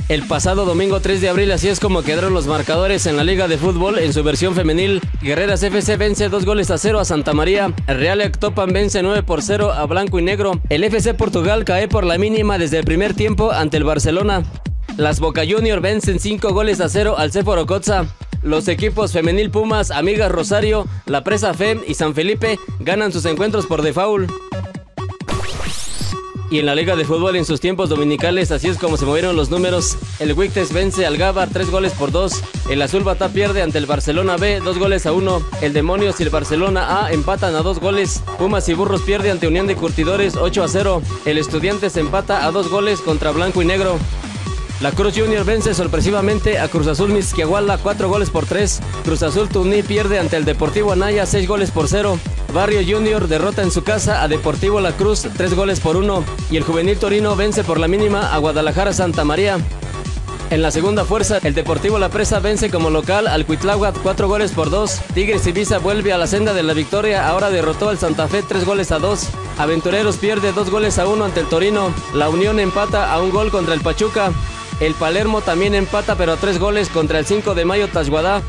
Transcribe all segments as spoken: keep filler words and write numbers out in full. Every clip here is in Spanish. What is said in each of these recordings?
El pasado domingo tres de abril, así es como quedaron los marcadores en la Liga de Fútbol en su versión femenil. Guerreras F C vence dos goles a cero a Santa María. El Real Ectopan vence nueve por cero a Blanco y Negro. El F C Portugal cae por la mínima desde el primer tiempo ante el Barcelona. Las Boca Junior vencen cinco goles a cero al Ceforo Cotza. Los equipos Femenil Pumas, Amigas Rosario, La Presa F E M y San Felipe ganan sus encuentros por default. Y en la Liga de Fútbol en sus tiempos dominicales, así es como se movieron los números. El Huictes vence al Gábar tres goles por dos. El Azul Batá pierde ante el Barcelona B dos goles a uno. El Demonios y el Barcelona A empatan a dos goles. Pumas y Burros pierde ante Unión de Curtidores ocho a cero. El Estudiantes empata a dos goles contra Blanco y Negro. La Cruz Junior vence sorpresivamente a Cruz Azul Mixquiahuala cuatro goles por tres. Cruz Azul Tuní pierde ante el Deportivo Anaya seis goles por cero. Barrio Junior derrota en su casa a Deportivo La Cruz tres goles por uno. Y el Juvenil Torino vence por la mínima a Guadalajara Santa María. En la segunda fuerza, el Deportivo La Presa vence como local al Cuitláhuac cuatro goles por dos. Tigres Ibiza vuelve a la senda de la victoria, ahora derrotó al Santa Fe tres goles a dos. Aventureros pierde dos goles a uno ante el Torino. La Unión empata a un gol contra el Pachuca. El Palermo también empata pero a tres goles contra el cinco de mayo Tashuadá.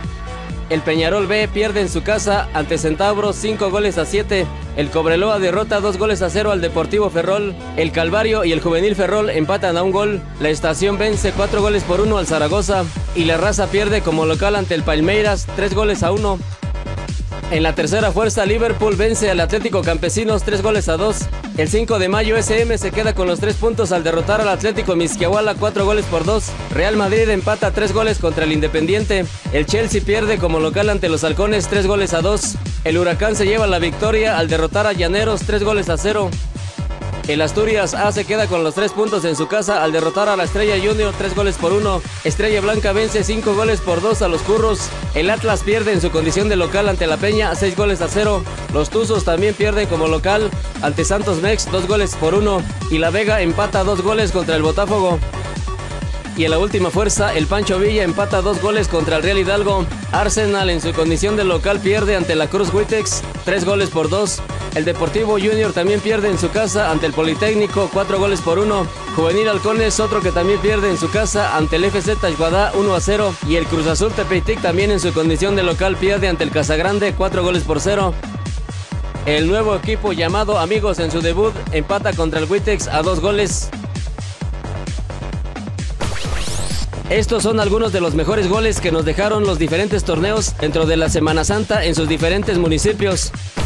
El Peñarol B pierde en su casa ante Centauros cinco goles a siete. El Cobreloa derrota dos goles a cero al Deportivo Ferrol. El Calvario y el Juvenil Ferrol empatan a un gol. La Estación vence cuatro goles por uno al Zaragoza. Y la Raza pierde como local ante el Palmeiras tres goles a uno. En la tercera fuerza, Liverpool vence al Atlético Campesinos tres goles a dos. El cinco de mayo S M se queda con los tres puntos al derrotar al Atlético Mixquiahuala cuatro goles por dos. Real Madrid empata tres goles contra el Independiente. El Chelsea pierde como local ante los Halcones tres goles a dos. El Huracán se lleva la victoria al derrotar a Llaneros tres goles a cero. El Asturias A se queda con los tres puntos en su casa al derrotar a la Estrella Junior tres goles por uno. Estrella Blanca vence cinco goles por dos a los Curros. El Atlas pierde en su condición de local ante la Peña seis goles a cero. Los Tuzos también pierden como local ante Santos Mex dos goles por uno. Y la Vega empata dos goles contra el Botafogo. Y en la última fuerza, el Pancho Villa empata dos goles contra el Real Hidalgo. Arsenal en su condición de local pierde ante la Cruz Huitex tres goles por dos. El Deportivo Junior también pierde en su casa ante el Politécnico cuatro goles por uno. Juvenil Halcones, otro que también pierde en su casa ante el F C Tashuadá uno a cero. Y el Cruz Azul Tepetic también en su condición de local pierde ante el Casagrande cuatro goles por cero. El nuevo equipo llamado Amigos en su debut empata contra el Huitex a dos goles. Estos son algunos de los mejores goles que nos dejaron los diferentes torneos dentro de la Semana Santa en sus diferentes municipios.